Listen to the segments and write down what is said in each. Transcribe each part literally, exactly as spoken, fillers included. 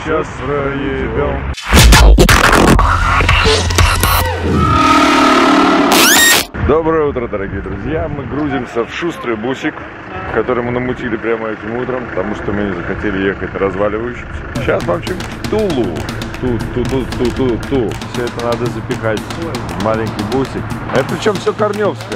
сейчас проебем. Доброе утро, дорогие друзья. Мы грузимся в шустрый бусик, который мы намутили прямо этим утром, потому что мы не захотели ехать на разваливающийся. Сейчас помчим в Тулу. Ту-ту-ту-ту-ту-ту. Все это надо запихать в маленький бусик. Это причем все корневское.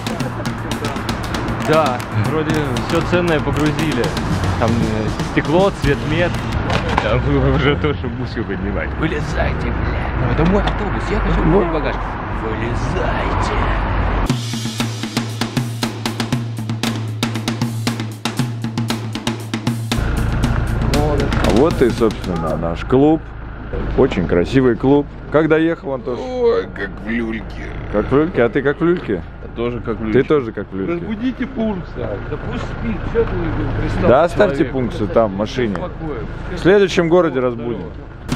Да, вроде все ценное погрузили. Там стекло, цветмет. Там уже тоже бусик поднимать. Вылезайте, бля. Ну, это мой автобус, я хочу мой багаж. Вылезайте. А вот и, собственно, наш клуб. Очень красивый клуб. Как доехал, Антош? Ой, как в люльке. Как в люльке? А ты как в люльке? Я тоже как в люльке. Ты тоже как в люльке. Разбудите пункса. Да пусть спит. Что ты пристал? Да оставьте пунксы там, в машине. В следующем городе разбудим.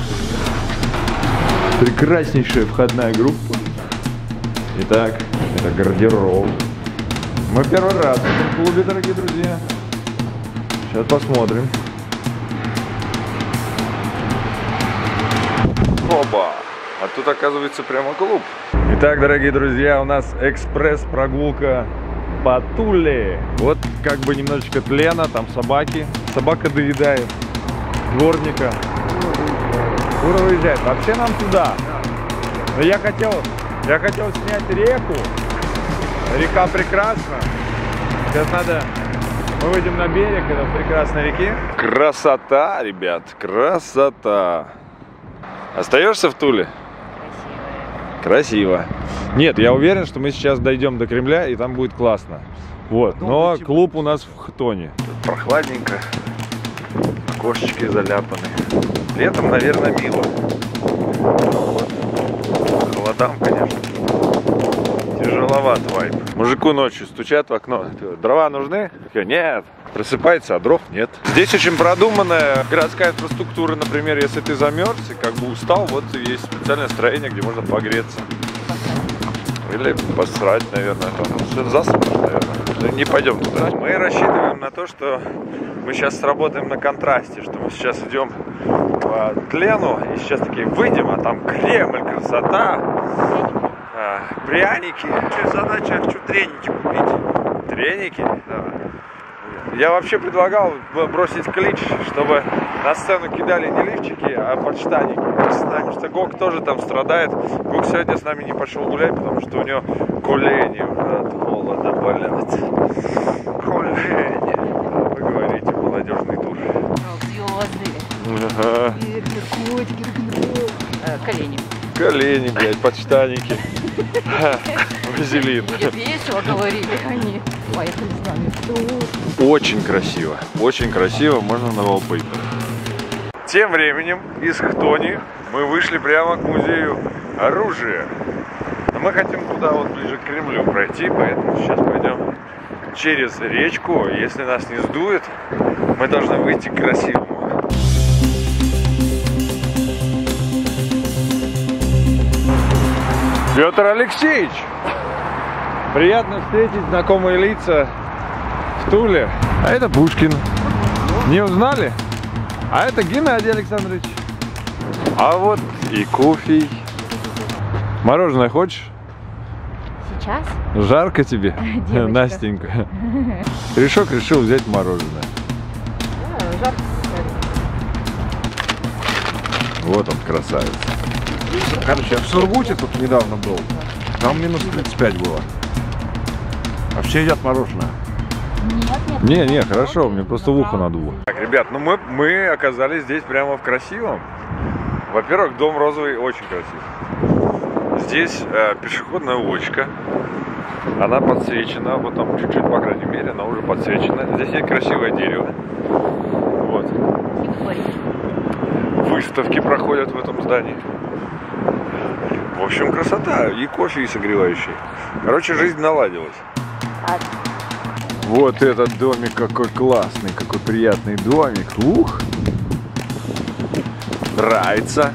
Прекраснейшая входная группа. Итак, это гардероб. Мы первый раз в этом клубе, дорогие друзья. Сейчас посмотрим. Оба! А тут, оказывается, прямо клуб. Итак, дорогие друзья, у нас экспресс-прогулка по Туле. Вот как бы немножечко тлена, там собаки. Собака доедает дворника. Ура выезжает. Вообще нам туда. Но я хотел, я хотел снять реку. Река прекрасна. Сейчас надо... Мы выйдем на берег этой прекрасной реки. Красота, ребят, красота. Остаешься в Туле? Красиво. Нет, я уверен, что мы сейчас дойдем до Кремля, и там будет классно. Вот, но клуб у нас в Хтоне. Прохладненько. Окошечки заляпаны. Летом, наверное, мило. Холодам, конечно. Тяжеловат вайб. Мужику ночью стучат в окно. Дрова нужны? Нет. Просыпается, а дров нет. Здесь очень продуманная городская инфраструктура. Например, если ты замерз и как бы устал, вот есть специальное строение, где можно погреться. Или посрать, наверное. Там засрать, наверное. Не пойдем туда. Мы рассчитываем на то, что мы сейчас сработаем на контрасте, что мы сейчас идем по тлену и сейчас такие выйдем, а там Кремль, красота. А, пряники. Задача, хочу треники купить. Треники? Да. Я вообще предлагал бросить клич, чтобы на сцену кидали не лифчики, а подштанники. Потому что Гог тоже там страдает. Гог сегодня с нами не пошел гулять, потому что у него колени от холода болят. Колени. Вы говорите, молодежный тур. Ага. Колени. Колени, блядь, подштанники. Вазелин. Весело говорили они. Поехали с нами. Очень красиво. Очень красиво. Можно на wallpaper. Тем временем из Хтони мы вышли прямо к музею оружия. Но мы хотим туда вот ближе к Кремлю пройти, поэтому сейчас пойдем через речку. Если нас не сдует, мы должны выйти к красивому. Петр Алексеевич! Приятно встретить знакомые лица в Туле. А это Пушкин. Не узнали? А это Геннадий Александрович. А вот и кофе. Мороженое хочешь? Сейчас? Жарко тебе, Девочка. Настенька. Решок решил взять мороженое. Да, жарко. Вот он, красавец. Короче, я в Сургуте тут недавно был. Там минус тридцать пять было. А все едят мороженое. Нет, нет. Не, не, хорошо, мне просто в ухо надуло. Так, ребят, ну мы, мы оказались здесь прямо в красивом. Во-первых, дом розовый очень красив. Здесь э, пешеходная улочка. Она подсвечена, вот там чуть-чуть, по крайней мере, она уже подсвечена. Здесь есть красивое дерево. Вот. Выставки проходят в этом здании. В общем, красота. И кофе, и согревающий. Короче, жизнь наладилась. Вот этот домик какой классный, какой приятный домик. Ух! Нравится.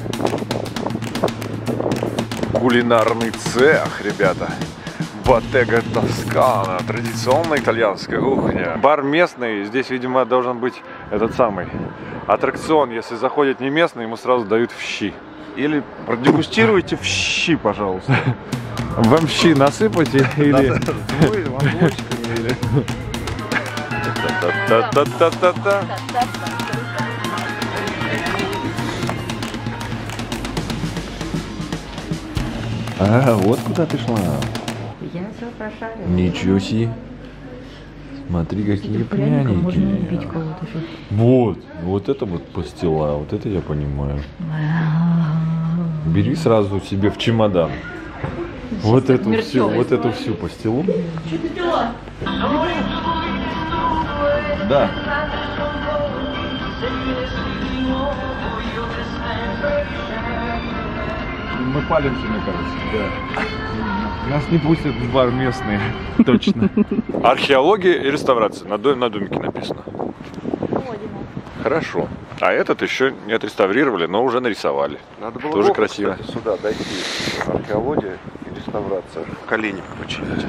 Кулинарный цех, ребята. Bottega Toscana. Традиционная итальянская кухня. Бар местный. Здесь, видимо, должен быть этот самый аттракцион, если заходит не местный, ему сразу дают в щи. Или продегустируйте в щи, пожалуйста. Вам щи насыпайте или... или... Та-та-та-та-та-та. А, вот куда ты шла. Я все прошарила. Ничего себе. Смотри, какие Пряником можно убить пряники. кого-то. Вот, вот это вот пастила, вот это я понимаю. Бери сразу себе в чемодан. Вот эту всю, вот эту всю пастилу. Да. Мы палимся, мне кажется. Да. Нас не пустят в бар местные. Точно. Археология и реставрация. На, дом, на домике написано. Хорошо. А этот еще не отреставрировали, но уже нарисовали. Надо было тоже Богу, красиво. Кстати, сюда дойти. Археология и реставрация. Колени починить.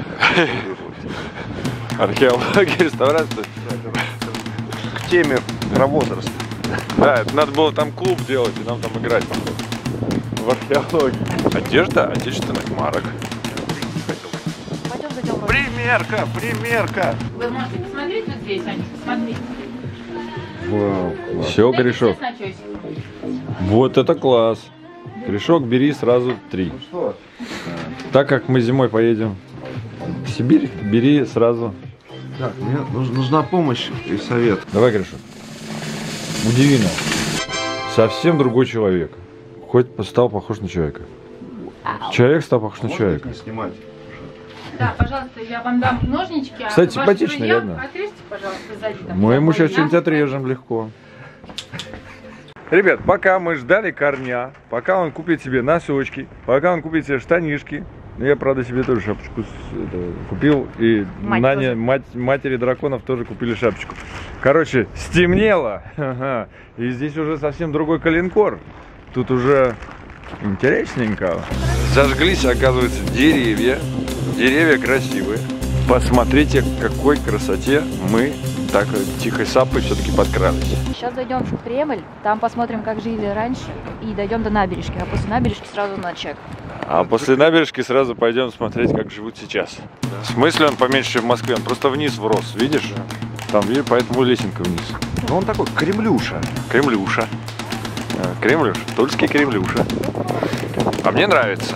Археология, реставрация. К теме про возраст. Да, это надо было там клуб делать и нам там играть. В археологии. Одежда отечественных марок. Пойдем зайдем. Примерка, примерка. Вы можете посмотреть вот здесь, Анечка, посмотрите. Вау, класс. Все, Дайте корешок. сейчас на часик. Вот это класс. Корешок бери сразу три. Ну что? Так как мы зимой поедем в Сибирь, бери сразу. Так, мне нуж- нужна помощь и совет. Давай, корешок. Удиви нас. Совсем другой человек. Хоть стал похож на человека. Человек стал похож на Можно человека. не снимать? Да, пожалуйста, я вам дам ножнички. а Кстати, ваши симпатично, друзья реально. Отрежьте, пожалуйста, сзади. там, Мы ему всякое сейчас что-нибудь мясо. отрежем легко. Ребят, пока мы ждали Корня, пока он купит себе носочки, пока он купит себе штанишки, ну, я, правда, себе тоже шапочку с- это, купил, и Мать Нане, тоже. мать, матери драконов тоже купили шапочку. Короче, стемнело, ага, и здесь уже совсем другой калинкор. Тут уже интересненько. Зажглись, оказывается, деревья. Деревья красивые. Посмотрите, к какой красоте мы так тихой сапой все-таки подкрались. Сейчас зайдем в Кремль, там посмотрим, как жили раньше, и дойдем до набережки. А после набережки сразу на чек. А после набережки сразу пойдем смотреть, как живут сейчас. В смысле он поменьше, чем в Москве? Он просто вниз врос, видишь? Там, видишь, поэтому лесенка вниз. Ну он такой кремлюша. Кремлюша. А, Кремлюш, тульский Кремлюша. А мне нравится.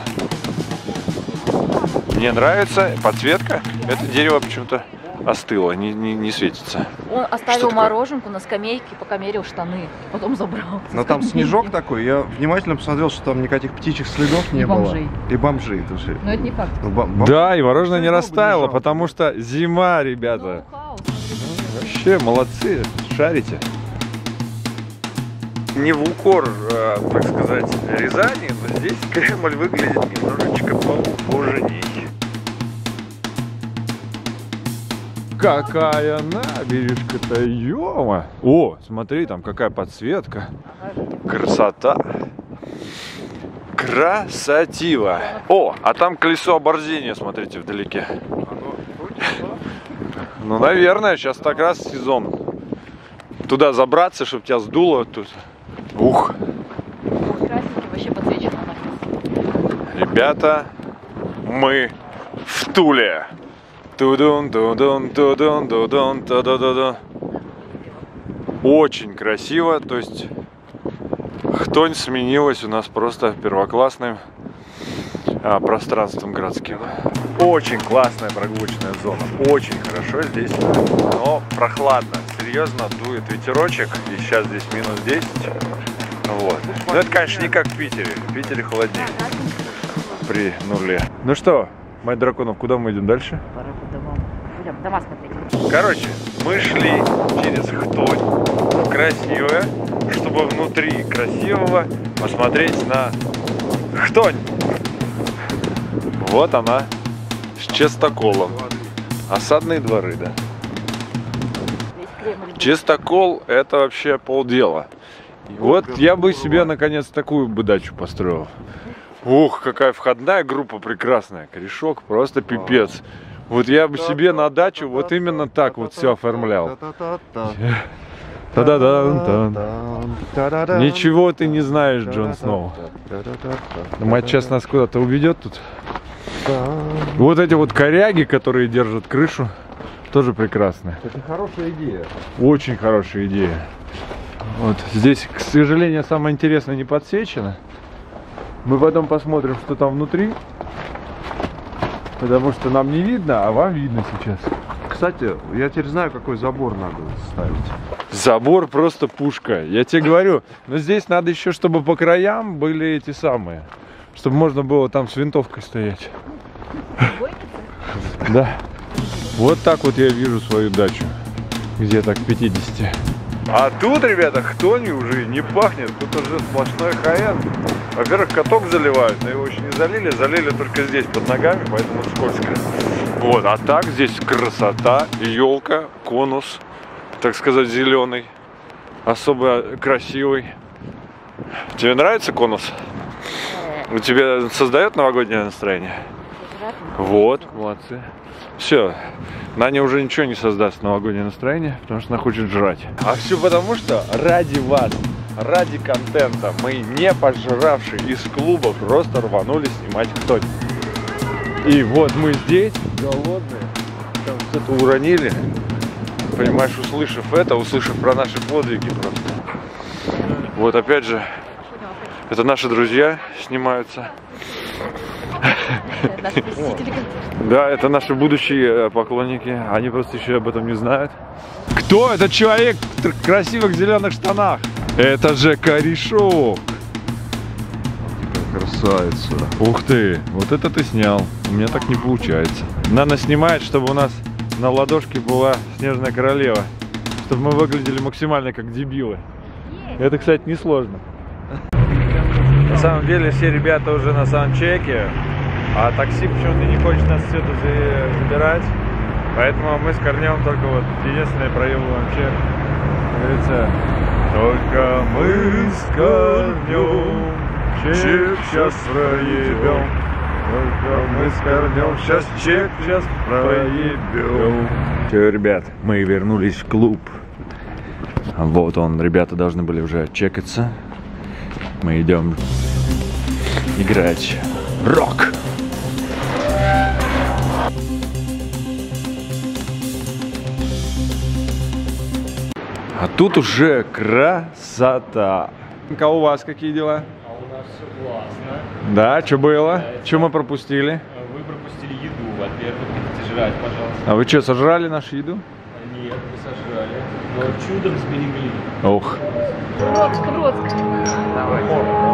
Мне нравится подсветка. Это дерево почему-то остыло, не, не, не светится. Он Что оставил такое? мороженку на скамейке, пока мерил штаны. Потом забрал. Но там снежок такой, я внимательно посмотрел, что там никаких птичьих следов не И было. бомжей. И бомжей тоже. Но это не факт. Ну, бом- бом- Да, и мороженое не Было бы растаяло, жалко. потому что зима, ребята. Ноу-хау. Вообще молодцы, шарите. Не в укор, а, так сказать, Рязани, но здесь Кремль выглядит немножечко поухоженней. Какая набережка-то, ё-мо! О, смотри, там какая подсветка. Красота. Красотиво. О, а там колесо оборзения, смотрите, вдалеке. Ну, наверное, сейчас так раз сезон. Туда забраться, чтобы тебя сдуло тут. Ух, Ой, красненький, вообще подсвечено. ребята, мы в Туле. Тудун, тудун, тудун, тудун, тудун. Очень красиво, то есть хтонь сменилась у нас просто первоклассным а, пространством городским. Очень классная прогулочная зона, очень хорошо здесь, но прохладно, серьезно дует ветерочек, и сейчас здесь минус десять. Вот. Но это, конечно, не как в Питере, в Питере холоднее при нуле. Ну что, мать драконов, куда мы идем дальше? Пора по домам. Пойдем дома смотреть. Короче, мы шли через Хтонь, красивое, чтобы внутри красивого посмотреть на Хтонь. Вот она, с частоколом. Осадные дворы, да. Весь Кремль. Чистокол — это вообще полдела. Вот я бы себе наконец такую бы дачу построил. Ух, какая входная группа прекрасная. Корешок просто пипец. Вот я бы себе на дачу вот именно так вот все оформлял. Та-да-да-да. Ничего ты не знаешь, Джон Сноу. Мать сейчас нас куда-то уведет тут. Вот эти вот коряги, которые держат крышу, тоже прекрасные. Это хорошая идея. Очень хорошая идея. Вот здесь, к сожалению, самое интересное не подсвечено. Мы потом посмотрим, что там внутри. Потому что нам не видно, а вам видно сейчас. Кстати, я теперь знаю, какой забор надо ставить. Забор просто пушка. Я тебе говорю, но здесь надо еще, чтобы по краям были эти самые. Чтобы можно было там с винтовкой стоять. Да. Вот так вот я вижу свою дачу. Где-то к пятидесяти. А тут, ребята, хтонью уже не пахнет. Тут уже сплошной хай-энд. Во-первых, каток заливают, но его еще не залили. Залили только здесь, под ногами, поэтому скользко. Вот, а так здесь красота. Елка, конус, так сказать, зеленый. Особо красивый. Тебе нравится конус? У тебя создает новогоднее настроение? Вот, молодцы. Все, Наня уже ничего не создаст новогоднее настроение, потому что она хочет жрать. А все потому, что ради вас, ради контента, мы, не пожравшие из клуба, просто рванули снимать кто-нибудь. И вот мы здесь, голодные, там что-то уронили. Понимаешь, услышав это, услышав про наши подвиги просто. Вот опять же, это наши друзья снимаются. Да, это наши будущие поклонники. Они просто еще об этом не знают. Кто этот человек в красивых зеленых штанах? Это же корешок. Красавица. Ух ты, вот это ты снял. У меня так не получается. Нана снимает, чтобы у нас на ладошке была снежная королева. Чтобы мы выглядели максимально как дебилы. Это, кстати, несложно. На самом деле все ребята уже на саундчеке, а такси почему-то не хочет нас все это забирать. Поэтому мы с Корнем только вот единственное проебываем чек. Говорится, только мы с Корнем чек сейчас проебем. Только мы с Корнем сейчас чек сейчас проебем. Все, ребят, мы вернулись в клуб. Вот он, ребята должны были уже чекаться. Мы идем играть рок. А тут уже красота. А у вас какие дела? А у нас все классно. Да, что было? Что мы пропустили? Вы пропустили еду, во-первых, хотите жрать, пожалуйста. А вы что, сожрали нашу еду? Нет, не сожрали. Но чудом сберегли. Ох. Бродск, Бродск. Давай.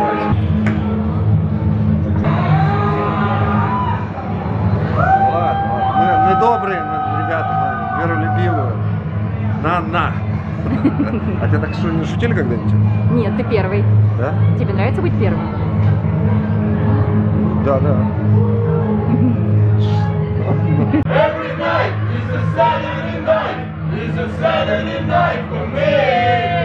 Ладно, мы, мы добрые, мы, ребята, мы миролюбивые. На-на. А тебе так что, не шутили когда-нибудь? Нет, ты первый. Да? Тебе нравится быть первым? Да, да. Every night is a Saturday night, is a Saturday night for me.